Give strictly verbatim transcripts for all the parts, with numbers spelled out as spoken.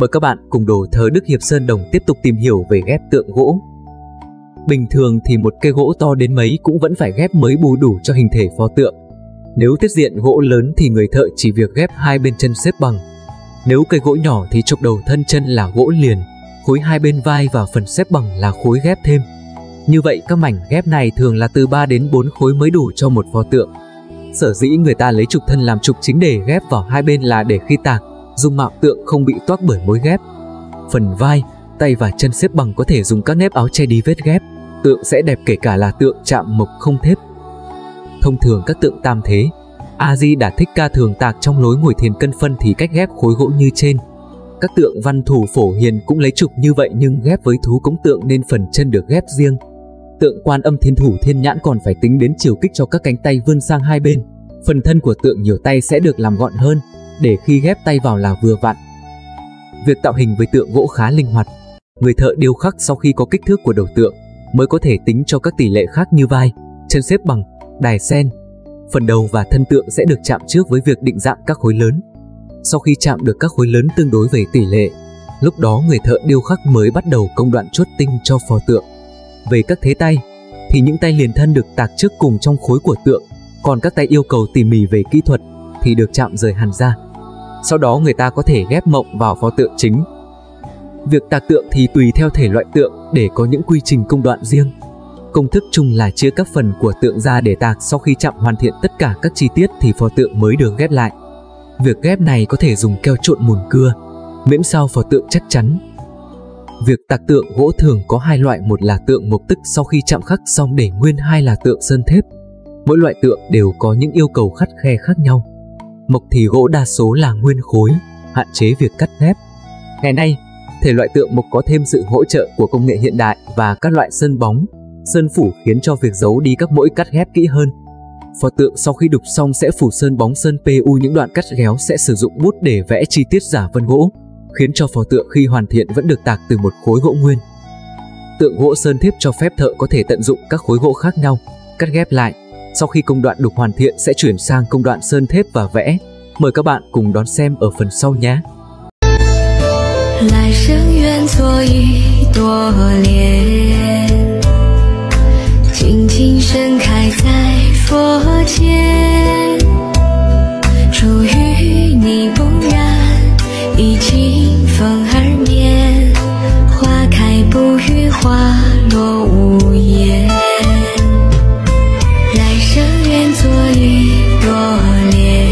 Mời các bạn cùng đồ thờ Đức Hiệp Sơn Đồng tiếp tục tìm hiểu về ghép tượng gỗ. Bình thường thì một cây gỗ to đến mấy cũng vẫn phải ghép mới bù đủ cho hình thể pho tượng. Nếu tiết diện gỗ lớn thì người thợ chỉ việc ghép hai bên chân xếp bằng. Nếu cây gỗ nhỏ thì chọc đầu thân chân là gỗ liền, khối hai bên vai và phần xếp bằng là khối ghép thêm. Như vậy các mảnh ghép này thường là từ ba đến bốn khối mới đủ cho một pho tượng. Sở dĩ người ta lấy trục thân làm trục chính để ghép vào hai bên là để khi tạc, dung mạo tượng không bị toác bởi mối ghép. Phần vai, tay và chân xếp bằng có thể dùng các nếp áo che đi vết ghép. Tượng sẽ đẹp kể cả là tượng chạm mộc không thép. Thông thường các tượng tam thế, A Di Đà Thích Ca thường tạc trong lối ngồi thiền cân phân thì cách ghép khối gỗ như trên. Các tượng văn thủ phổ hiền cũng lấy trục như vậy nhưng ghép với thú cống tượng nên phần chân được ghép riêng. Tượng Quan Âm Thiên Thủ Thiên Nhãn còn phải tính đến chiều kích cho các cánh tay vươn sang hai bên. Phần thân của tượng nhiều tay sẽ được làm gọn hơn, để khi ghép tay vào là vừa vặn. Việc tạo hình với tượng gỗ khá linh hoạt. Người thợ điêu khắc sau khi có kích thước của đầu tượng mới có thể tính cho các tỷ lệ khác như vai, chân xếp bằng, đài sen. Phần đầu và thân tượng sẽ được chạm trước với việc định dạng các khối lớn. Sau khi chạm được các khối lớn tương đối về tỷ lệ, lúc đó người thợ điêu khắc mới bắt đầu công đoạn chốt tinh cho pho tượng. Về các thế tay, thì những tay liền thân được tạc trước cùng trong khối của tượng, còn các tay yêu cầu tỉ mỉ về kỹ thuật thì được chạm rời hẳn ra. Sau đó người ta có thể ghép mộng vào pho tượng chính. Việc tạc tượng thì tùy theo thể loại tượng để có những quy trình công đoạn riêng. Công thức chung là chia các phần của tượng ra để tạc, sau khi chạm hoàn thiện tất cả các chi tiết thì pho tượng mới được ghép lại. Việc ghép này có thể dùng keo trộn mùn cưa, miễn sao pho tượng chắc chắn. Việc tạc tượng gỗ thường có hai loại, một là tượng mộc tức sau khi chạm khắc xong để nguyên, hai là tượng sơn thép. Mỗi loại tượng đều có những yêu cầu khắt khe khác nhau. Mộc thì gỗ đa số là nguyên khối, hạn chế việc cắt ghép. Ngày nay, thể loại tượng mộc có thêm sự hỗ trợ của công nghệ hiện đại và các loại sơn bóng, sơn phủ khiến cho việc giấu đi các mũi cắt ghép kỹ hơn. Pho tượng sau khi đục xong sẽ phủ sơn bóng sơn pê u, những đoạn cắt ghéo sẽ sử dụng bút để vẽ chi tiết giả vân gỗ, khiến cho pho tượng khi hoàn thiện vẫn được tạc từ một khối gỗ nguyên. Tượng gỗ sơn thép cho phép thợ có thể tận dụng các khối gỗ khác nhau, cắt ghép lại. Sau khi công đoạn đục hoàn thiện sẽ chuyển sang công đoạn sơn thép và vẽ. Mời các bạn cùng đón xem ở phần sau nhé. Lại生愿做一朵莲，静静盛开在佛前。出淤泥不染，已经风儿眠。花开不语，花落无言。来生愿做一朵莲，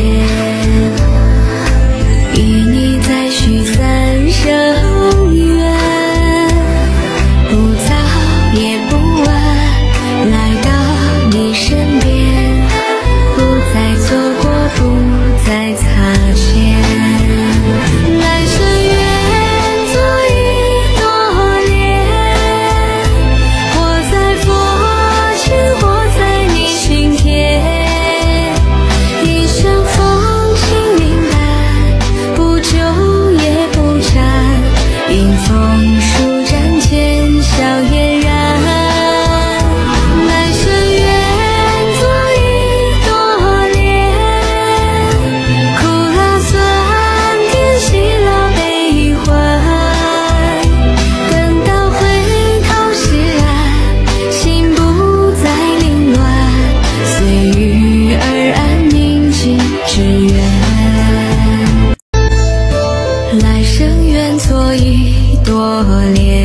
与你再续三生缘。不早也不晚，来到你身边，不再错过，不再擦肩。来生愿做一朵莲，活在佛前，活在你心田。一生风轻云淡，不久也不缠，迎风舒展，浅笑嫣然。来生愿做一朵莲，苦辣酸甜，喜乐悲欢。等到回头是岸，心不再凌乱，随遇而安，宁静致远。来生愿做一朵莲。